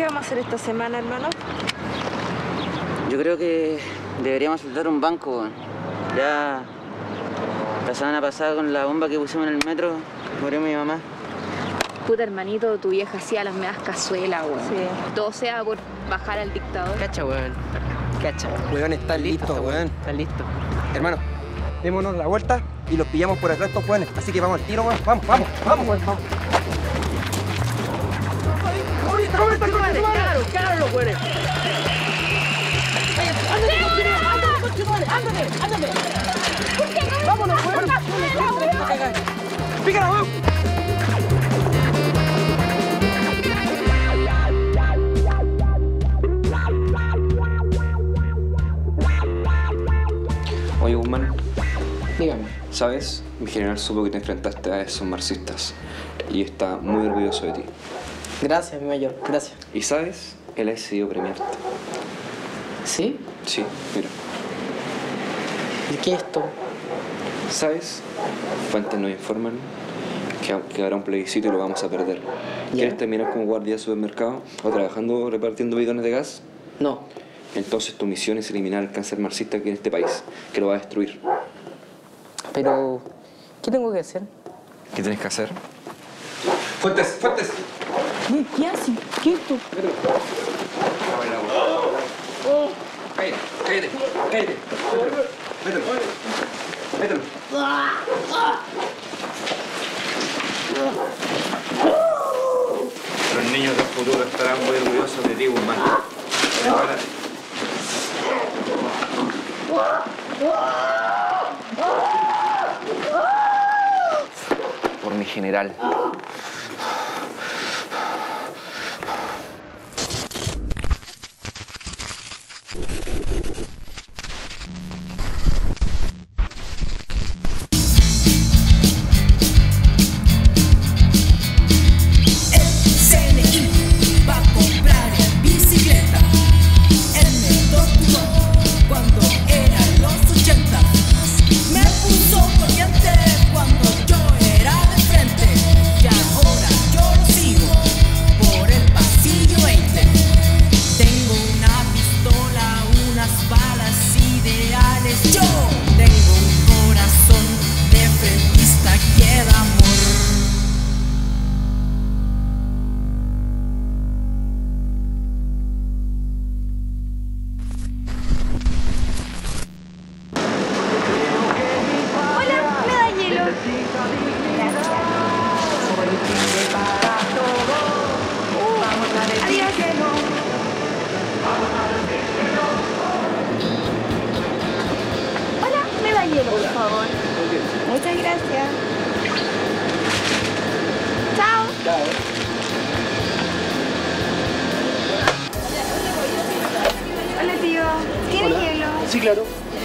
¿Qué vamos a hacer esta semana, hermano? Yo creo que deberíamos saltar un banco, weón. Ya la semana pasada con la bomba que pusimos en el metro, murió mi mamá. Puta, hermanito, tu vieja hacía las meas cazuelas, weón. Sí. Todo sea por bajar al dictador. Cacha, weón. Cacha. Weón, está listo, weón. Está listo. Hermano, démonos la vuelta y los pillamos por acá estos weones. Así que vamos al tiro, weón. Vamos, vamos, vamos, weón, vamos. ¡Claro, los weones! ¡Ándale! ¡Vámonos, weón! ¡Pícala, weón! Oye, Guzmán, Dígame. ¿sabes? Mi general supo que te enfrentaste a esos marxistas y está muy orgulloso de ti. Gracias, mi mayor. Gracias. ¿Y sabes? Él ha decidido premiarte. ¿Sí? Sí, mira. ¿Y qué es esto? ¿Sabes? Fuentes nos informan que habrá un plebiscito y lo vamos a perder. ¿Quieres terminar como guardia de supermercado o trabajando repartiendo bidones de gas? No. Entonces tu misión es eliminar el cáncer marxista aquí en este país, que lo va a destruir. Pero, ¿qué tengo que hacer? ¿Qué tienes que hacer? ¡Fuentes! ¡Fuentes! ¿Qué hace? ¿Qué es esto? ¡Cállate! ¡Cállate! ¡Mételo! ¡Mételo! Los niños del futuro estarán muy orgullosos de ti, Guzmán. Prepárate. Por mi general. Hielo, por favor. Muchas gracias. Chao. Chao. Hola, tío. ¿Tienes hielo? Sí, claro.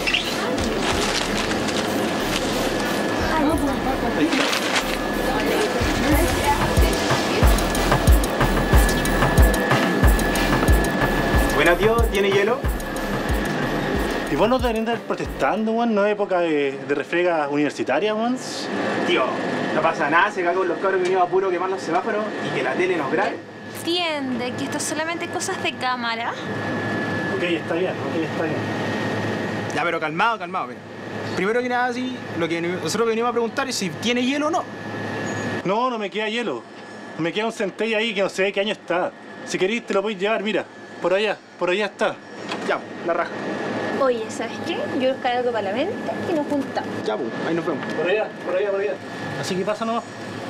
Buena, tío. ¿Tiene hielo? ¿Y vos no deberías estar protestando, weón? ¿No es época de refriega universitaria, weón? Tío, no pasa nada. Se cagó los cabros que venimos a puro quemar los semáforos y que la tele nos grabe. Entiende que esto es solamente cosas de cámara. Ok, está bien, Ya, pero calmado, calmado. Mira. Primero que nada, sí, lo que nosotros venimos a preguntar es si tiene hielo o no. No, no me queda hielo. Me queda un centella ahí que no sé de qué año está. Si queréis te lo podéis llevar, mira. Por allá está. Ya, la raja. Oye, ¿sabes qué? Yo buscaré algo para la mente y nos juntamos. Ya, pues, ahí nos vemos. Por allá. Así que pasa nomás.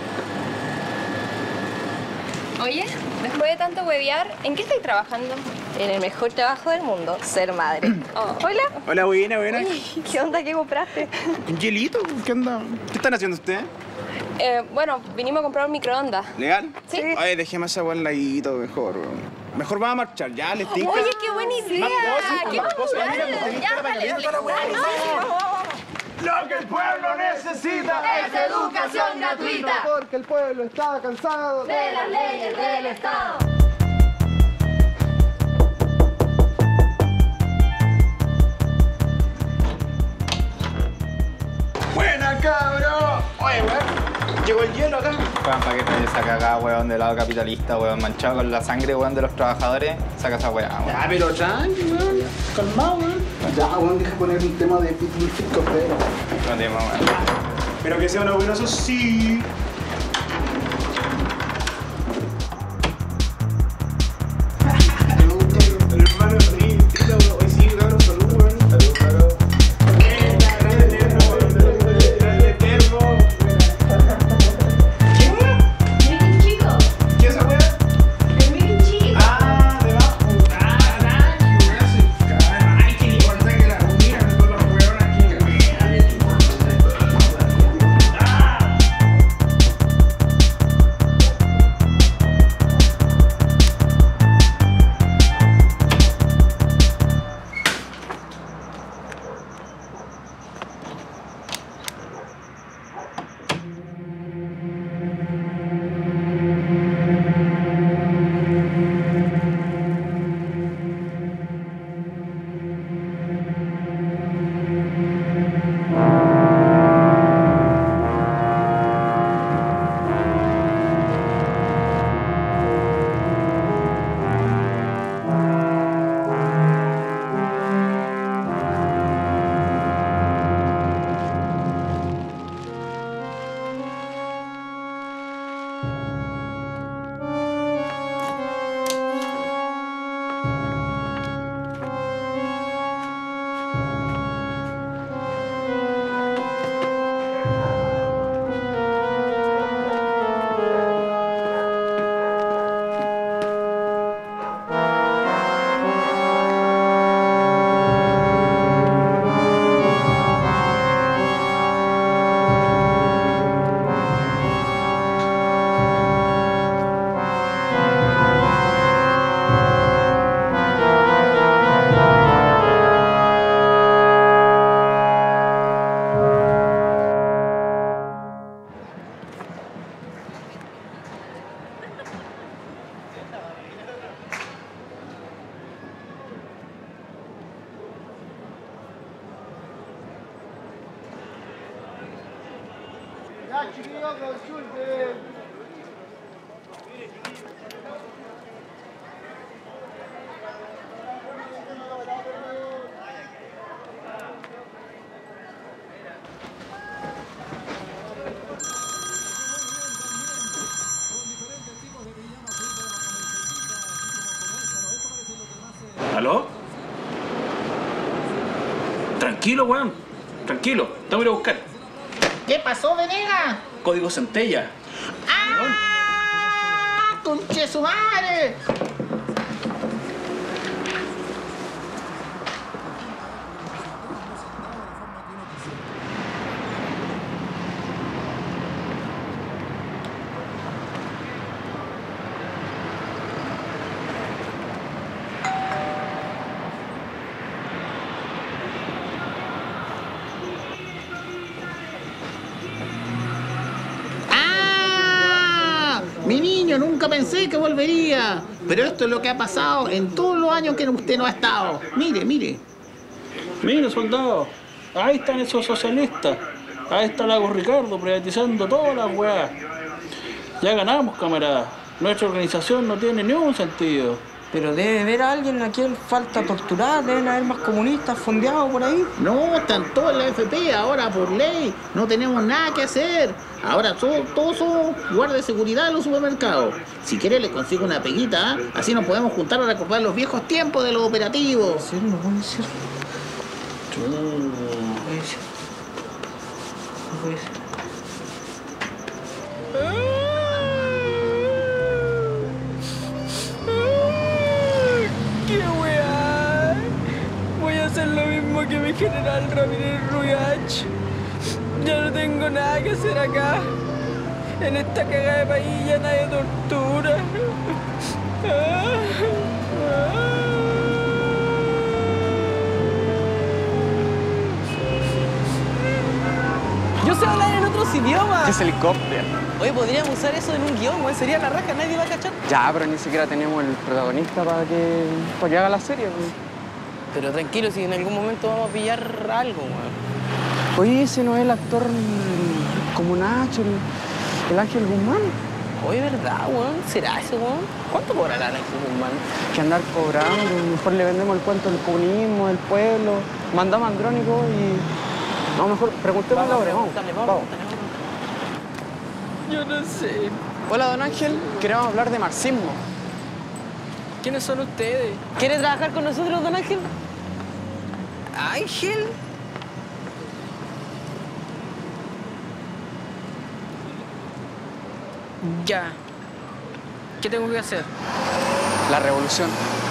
Oye, después de tanto huevear, ¿en qué estoy trabajando? En el mejor trabajo del mundo, ser madre. Hola. Hola, buena. Oye, ¿qué onda? ¿Qué compraste? ¿Un hielito? ¿Qué onda? ¿Qué están haciendo ustedes? Bueno, vinimos a comprar un microondas. ¿Legal? Sí. Oye, déjeme esa buen ladito mejor. Mejor vamos a marchar, ya, les tinca. Oye, qué buena idea. ¿Qué Lo que el pueblo necesita es educación gratuita. Porque el pueblo está cansado De las leyes del Estado. ¡Buena, cabrón! Oye, weón, llegó el hielo acá. Weón, para que nadie saque acá, weón, del lado capitalista, weón, manchado con la sangre, weón, de los trabajadores, saca esa weá, weón. Ya, pero tranqui, weón. Calmado, weón. Ya, weón, deja poner un tema de Pitbull Fit Café. No tema, weón. Pero que sea una buena, eso sí. Hermano, hoy sí, cabrón, salud, weón. Salud, cabrón. ¿Aló? Tranquilo, weón. Tranquilo. Te voy a ir a buscar. ¿Qué pasó, Venega? Código Centella. ¡Ah! ¡Conche su madre! Mi niño, nunca pensé que volvería. Pero esto es lo que ha pasado en todos los años que usted no ha estado. Mire, mire. Mire, soldado. Ahí están esos socialistas. Ahí está Lago Ricardo privatizando todas las weas. Ya ganamos, camarada. Nuestra organización no tiene ni un sentido. Pero debe haber a alguien a quien falta torturar, deben haber más comunistas fondeados por ahí. No, están todos en la FP, ahora por ley. No tenemos nada que hacer. Ahora todos somos guardias de seguridad en los supermercados. Si quiere le consigo una peguita, ¿eh? Así nos podemos juntar a recordar los viejos tiempos de los operativos. ¿Sí? ¿No puede ser? No puede ser. No puede ser. ¡Qué weá! Voy a hacer lo mismo que mi general Ramírez Ruyach. Ya no tengo nada que hacer acá. En esta cagada de país ya nadie tortura. Yo sé hablar en otros idiomas. Es helicóptero. Oye, podríamos usar eso en un guión, güey. Sería la raja, nadie va a cachar. Ya, pero ni siquiera tenemos el protagonista para que haga la serie, güey. Pero tranquilo, si en algún momento vamos a pillar algo, güey. Oye, ese no es el actor como Nacho, ¿El Ángel Guzmán? Oye, ¿verdad, weón? ¿Será ese, weón? ¿Cuánto cobrará el Ángel Guzmán? Que andar cobrando, mejor le vendemos el cuento del comunismo, del pueblo, mandamos a Andrónico y... No, mejor preguntémosle ahora, vamos. Yo no sé. Hola, don Ángel, queremos hablar de marxismo. ¿Quiénes son ustedes? ¿Quiere trabajar con nosotros, don Ángel? ¿Ángel? Ya. ¿Qué tengo que hacer? La revolución.